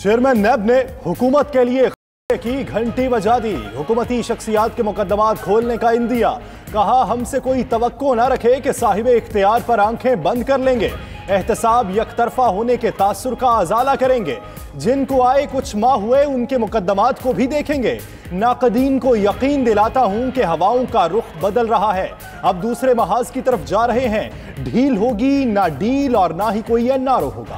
Chairman नैब ने हुकूमत के लिए की घंटी बजा दी। हुकूमती शख्सियात के मुकदमात खोलने का इंदिया। कहा हमसे कोई तवक्को न रखे कि साहिब इख्तियार पर आंखें बंद कर लेंगे। एहतसाब यकतरफा होने के तासुर का अजाला करेंगे। जिनको आए कुछ माह हुए उनके मुकदमात को भी देखेंगे। नाकदीन को यकीन दिलाता हूं कि हवाओं का रुख बदल रहा है, अब दूसरे महाज की तरफ जा रहे हैं। ढील होगी ना डील और ना ही कोई एनआरओ होगा।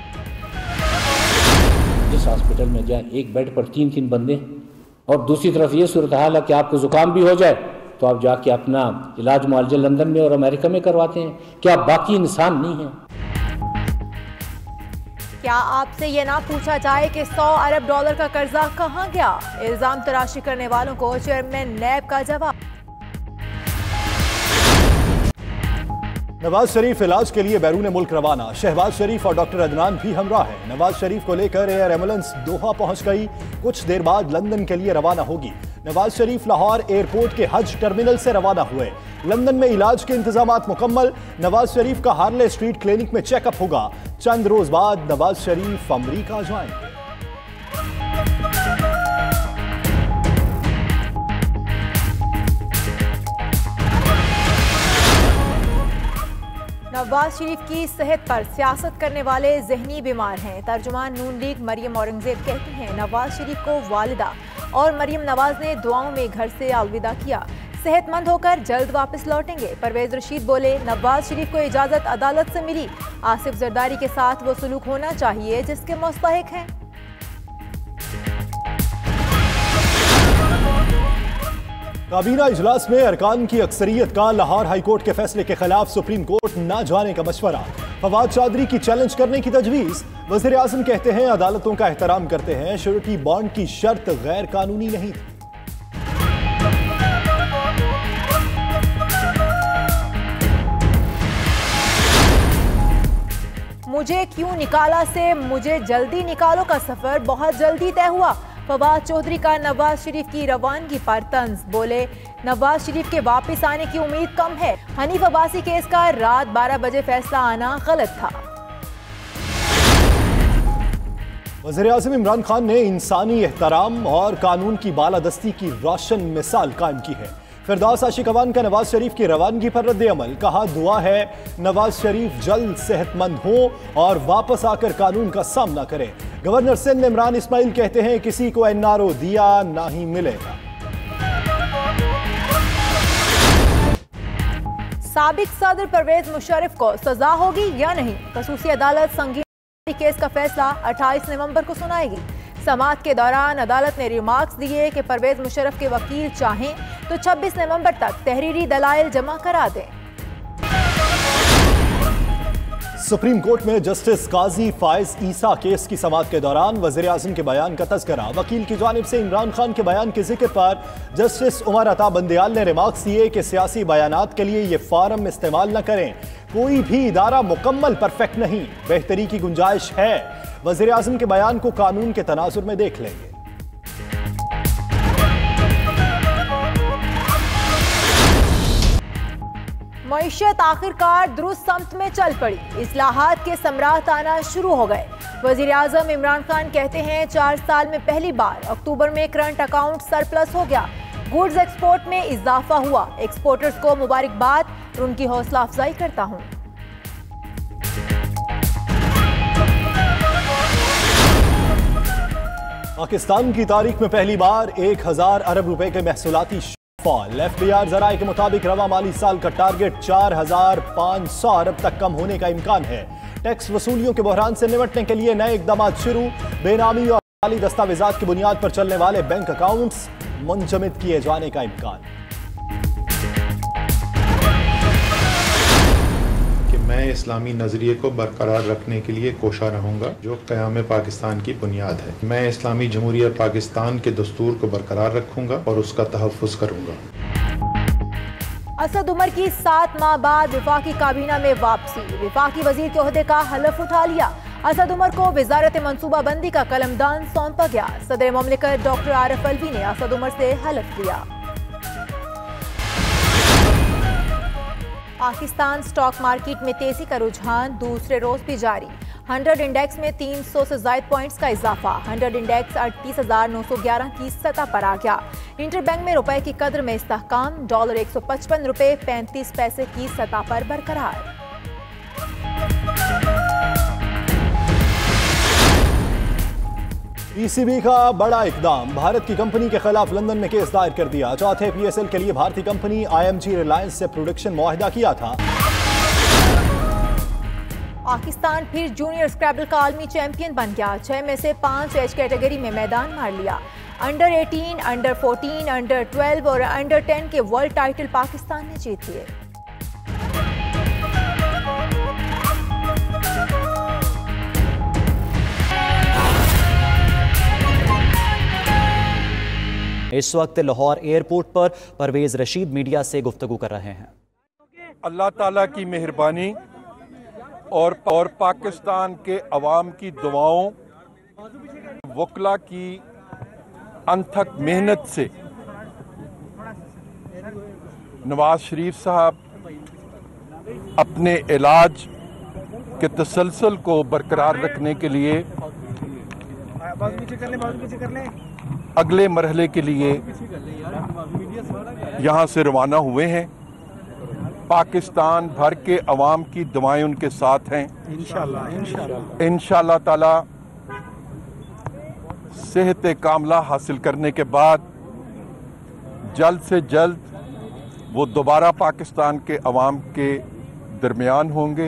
जिस हॉस्पिटल में जाए एक बेड पर 3-3 बंदे और दूसरी तरफ ये सूरत हाल है कि आपको जुकाम भी हो जाए तो आप जाके अपना इलाज मुआलजा लंदन में और अमेरिका में करवाते हैं। क्या बाकी इंसान नहीं है? क्या आपसे ये ना पूछा जाए कि 100 अरब डॉलर का कर्जा कहां गया? इल्जाम तराशी करने वालों को चेयरमैन नैब का जवाब। नवाज शरीफ इलाज के लिए बैरून मुल्क रवाना। शहबाज शरीफ और डॉक्टर अदनान भी हमरा है। नवाज शरीफ को लेकर एयर एम्बुलेंस दोहा पहुंच गई, कुछ देर बाद लंदन के लिए रवाना होगी। नवाज शरीफ लाहौर एयरपोर्ट के हज टर्मिनल से रवाना हुए। लंदन में इलाज के इंतजामात मुकम्मल। नवाज शरीफ का हार्ले स्ट्रीट क्लिनिक में चेकअप होगा। चंद रोज बाद नवाज शरीफ अमरीका जाएंगे। नवाज शरीफ की सेहत पर सियासत करने वाले जहनी बीमार हैं। तर्जुमान नून लीग मरियम औरंगजेब कहते हैं नवाज शरीफ को वालिदा और मरियम नवाज ने दुआओं में घर से अलविदा किया। सेहतमंद होकर जल्द वापस लौटेंगे। परवेज रशीद बोले नवाज शरीफ को इजाजत अदालत से मिली। आसिफ जरदारी के साथ वो सलूक होना चाहिए जिसके मुस्तहिक हैं। काबीना इजलास में अरकान की अक्सरियत का लाहौर हाईकोर्ट के फैसले के खिलाफ सुप्रीम कोर्ट न जाने का मशवरा। फवाद चौधरी की चैलेंज करने की तजवीज। वज़ीर आज़म कहते हैं अदालतों का एहतराम करते हैं, श्योरिटी बॉन्ड की शर्त गैर कानूनी नहीं थी। मुझे क्यों निकाला से मुझे जल्दी निकालो का सफर बहुत जल्दी तय हुआ। फवाद चौधरी का नवाज शरीफ की रवानगी पर तंज। बोले नवाज शरीफ के वापस आने की उम्मीद कम है। हनीफ अब्बासी केस का रात 12 बजे फैसला आना गलत था। वज़ीर आज़म इमरान खान ने इंसानी एहतराम और कानून की बालादस्ती की रोशन मिसाल कायम की है। फिरदौस आशिक अवान का नवाज शरीफ की रवानगी पर रद्द अमल। कहा दुआ है नवाज शरीफ जल्द सेहतमंद हो और वापस आकर कानून का सामना करें। गवर्नर सिंध इमरान इस्माइल कहते हैं किसी को एनआरओ दिया ना ही मिलेगा। साबिक सदर परवेज मुशर्रफ को सजा होगी या नहीं? खसूसी अदालत संगीन केस का फैसला 28 नवंबर को सुनाएगी। समाअत के दौरान अदालत ने रिमार्क्स दिए कि परवेज मुशर्रफ के वकील चाहें तो 26 नवंबर तक तहरीरी दलाइल जमा करा दें। सुप्रीम कोर्ट में जस्टिस काजी फायज ईसा केस की समाअत के दौरान वज़ीर आज़म के बयान का तज़किरा। वकील की जानिब से इमरान खान के बयान के जिक्र पर जस्टिस उमर अता बंदयाल ने रिमार्क्स दिए कि सियासी बयानात के लिए ये फार्म इस्तेमाल न करें। कोई भी इदारा मुकम्मल परफेक्ट नहीं, बेहतरी की गुंजाइश है। वज़ीर आज़म के बयान को कानून के तनाजुर में देख लेंगे। मईशत आखिरकार दुरुस्त समत में चल पड़ी। इस्लाहात के समरात आना शुरू हो गए। वज़ीर आज़म इमरान खान कहते हैं 4 साल में पहली बार अक्टूबर में करंट अकाउंट सरप्लस हो गया। गुड्स एक्सपोर्ट में इजाफा हुआ। एक्सपोर्टर्स को मुबारकबाद और उनकी हौसला अफजाई करता हूं। पाकिस्तान की तारीख में पहली बार 1000 अरब रुपए के महसूलाती फॉल। एफबीआर जराये के मुताबिक रवा माली साल का टारगेट 4500 अरब तक कम होने का इम्कान है। टैक्स वसूलियों के बहरान से निपटने के लिए नए इकदाम शुरू। बेनामी और माली दस्तावेजात की बुनियाद पर चलने वाले बैंक अकाउंट्स मुंजमद किए जाने का इम्कान। मैं इस्लामी नज़रिए को बरकरार रखने के लिए कोशा रहूँगा जो क़याम पाकिस्तान की बुनियाद है। मैं इस्लामी जमहूरियत पाकिस्तान के दस्तूर को बरकरार रखूँगा और उसका तहफ़्फ़ुज़ करूँगा। असद उमर की 7 माह बाद विफाकी काबीना में वापसी। विफाकी वजीर के ओहदे का हलफ उठा लिया। असद उमर को वजारत मनसूबाबंदी का कलमदान सौंपा गया। सदर मुमलिकत डॉक्टर आरिफ अलवी ने असद उमर से हलफ लिया। पाकिस्तान स्टॉक मार्केट में तेजी का रुझान दूसरे रोज भी जारी। 100 इंडेक्स में 300 से ज्यादा पॉइंट्स का इजाफा। 100 इंडेक्स 38,911 की सतह पर आ गया। इंटरबैंक में रुपए की कद्र में इस्तेहकाम। डॉलर 155 रुपए 35 पैसे की सतह पर बरकरार। पीसीबी का बड़ा इकदाम। भारत की कंपनी के खिलाफ लंदन में केस दायर कर दिया। चौथे पीएसएल के लिए भारतीय कंपनी आईएमजी रिलायंस से प्रोडक्शन मुआहिदा किया था। पाकिस्तान फिर जूनियर स्क्रैबल का आलमी चैंपियन बन गया। 6 में से 5 एज कैटेगरी में मैदान मार लिया। अंडर 18, अंडर 14, अंडर 12 और अंडर 10 के वर्ल्ड टाइटल पाकिस्तान ने जीत लिए। इस वक्त लाहौर एयरपोर्ट पर परवेज रशीद मीडिया से गुफ्तगू कर रहे हैं। अल्लाह ताला की मेहरबानी और पाकिस्तान के अवाम की दुआओं, वकला की अनथक मेहनत से नवाज शरीफ साहब अपने इलाज के तसलसल को बरकरार रखने के लिए अगले मरहले के लिए यहाँ से रवाना हुए हैं। पाकिस्तान भर के अवाम की दुआएं उनके साथ हैं। इंशाअल्लाह ताला सेहत कामला हासिल करने के बाद जल्द से जल्द वो दोबारा पाकिस्तान के अवाम के दरमियान होंगे।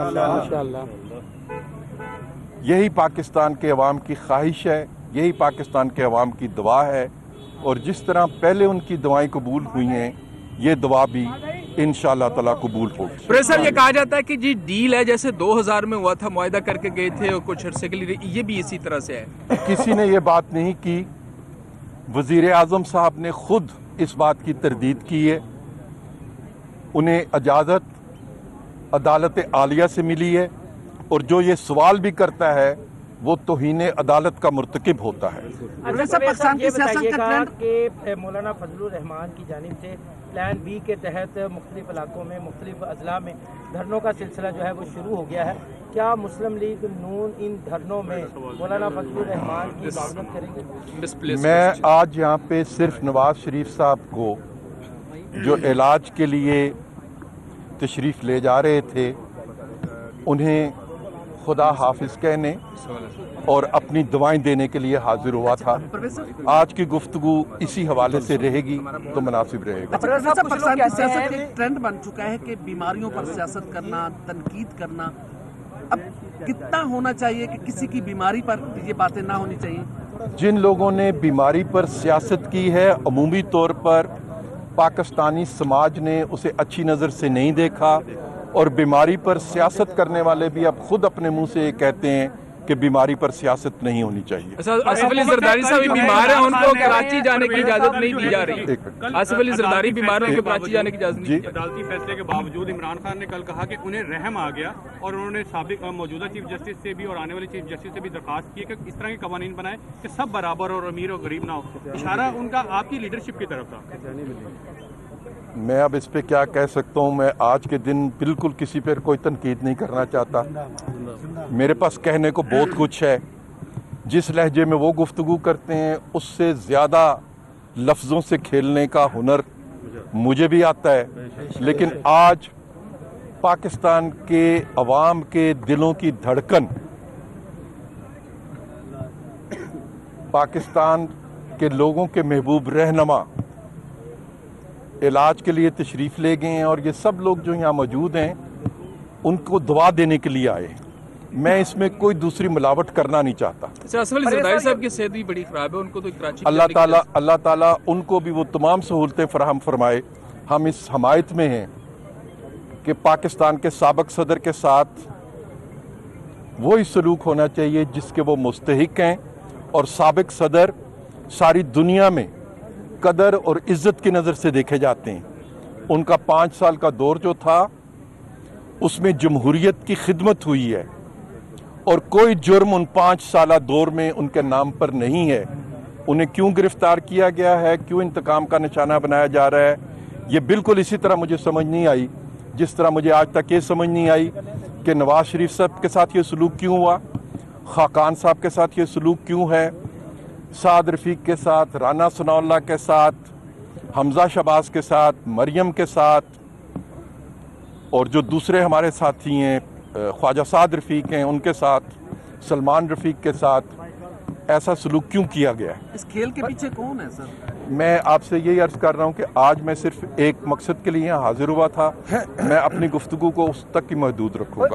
यही पाकिस्तान के अवाम की ख्वाहिश है, यही पाकिस्तान के अवाम की दुआ है। और जिस तरह पहले उनकी दुआएं कबूल हुई हैं, ये दुआ भी इंशाअल्लाह ताला कबूल होगी। प्रेसर ये कहा जाता है कि जी डील है, जैसे 2000 में हुआ था, मुआहिदा करके गए थे और कुछ अरसे के लिए, ये भी इसी तरह से है। किसी ने ये बात नहीं की। वजीर आजम साहब ने खुद इस बात की तरदीद की है। उन्हें इजाज़त अदालत आलिया से मिली है और जो ये सवाल भी करता है वो तौहीन अदालत का मुर्तकिब होता है। पाकिस्तान की सियासत का ट्रेंड के मौलाना फजलुर रहमान की जानिब से प्लान बी के तहत मुख्तलिफ इलाकों में, मुख्तलिफ अजला में धरनों का सिलसिला जो है वो शुरू हो गया है। क्या मुस्लिम लीग नून इन धरनों में मौलाना फजलुर रहमान की मामलत करेंगे? मैं आज यहाँ पे सिर्फ नवाज शरीफ साहब को जो इलाज के लिए तशरीफ़ ले जा रहे थे उन्हें खुदा हाफिज कहने और अपनी दुआएं देने के लिए हाजिर हुआ था। आज की गुफ्तगू इसी हवाले से रहेगी तो मुनासिब रहेगा। पाकिस्तान की सियासत एक ट्रेंड बन चुका है कि बीमारियों पर सियासत करना, तनकीद करना। अब कितना होना चाहिए कि किसी की बीमारी पर ये बातें ना होनी चाहिए? जिन लोगों ने बीमारी पर सियासत की है, अमूमी तौर पर पाकिस्तानी समाज ने उसे अच्छी नज़र से नहीं देखा और बीमारी पर सियासत करने वाले भी अब खुद अपने मुंह से ये कहते हैं कि बीमारी पर सियासत नहीं होनी चाहिए। आसिफ अली जरदारी साहब बीमार हैं, उनको कराची जाने की इजाजत नहीं दी जा रही। आसिफ अली जरदारी बीमार हैं, कराची जाने की इजाजत नहीं। अदालती फैसले के बावजूद इमरान खान ने कल कहा कि उन्हें रहम आ गया और उन्होंने साबिक मौजूदा चीफ जस्टिस से भी और आने वाले चीफ जस्टिस से भी दरखास्त की कि इस तरह के कवानीन बनाए कि सब बराबर और अमीर और गरीब ना हो। इशारा उनका आपकी लीडरशिप की तरफ था। मैं अब इस पे क्या कह सकता हूँ। मैं आज के दिन बिल्कुल किसी पर कोई तनकीद नहीं करना चाहता। मेरे पास कहने को बहुत कुछ है। जिस लहजे में वो गुफ्तगू करते हैं उससे ज़्यादा लफ्ज़ों से खेलने का हुनर मुझे भी आता है। लेकिन आज पाकिस्तान के अवाम के दिलों की धड़कन, पाकिस्तान के लोगों के महबूब रहनुमा इलाज के लिए तशरीफ़ ले गए हैं और ये सब लोग जो यहाँ मौजूद हैं उनको दुआ देने के लिए आए हैं। मैं इसमें कोई दूसरी मिलावट करना नहीं चाहता। आसिफ अली जरदारी साहब की सेहत भी बड़ी ख़राब है, उनको तो कराची अल्लाह ताला उनको भी वो तमाम सहूलतें फराहम फरमाए। हम इस हमायत में हैं कि पाकिस्तान के साबिक सदर के साथ वही सलूक होना चाहिए जिसके वो मुस्तहिक हैं और साबिक सदर सारी दुनिया में कदर और इज्जत की नज़र से देखे जाते हैं। उनका 5 साल का दौर जो था उसमें जमहूरियत की खिदमत हुई है और कोई जुर्म उन 5 साल दौर में उनके नाम पर नहीं है। उन्हें क्यों गिरफ्तार किया गया है, क्यों इंतकाम का निशाना बनाया जा रहा है, ये बिल्कुल इसी तरह मुझे समझ नहीं आई जिस तरह मुझे आज तक ये समझ नहीं आई कि नवाज शरीफ साहब के साथ ये सलूक क्यों हुआ, खाकान साहब के साथ ये सलूक क्यों है, साद रफीक के साथ, राना सनाउल्लाह के साथ, हमजा शहबाज के साथ, मरियम के साथ, और जो दूसरे हमारे साथी हैं ख्वाजा साद रफीक हैं उनके साथ, सलमान रफीक के साथ ऐसा सलूक क्यों किया गया है? इस खेल के पीछे कौन है सर? मैं आपसे यही अर्ज कर रहा हूं कि आज मैं सिर्फ एक मकसद के लिए यहाँ हाजिर हुआ था, मैं अपनी गुफ्तगू को उस तक ही महदूद रखूंगा।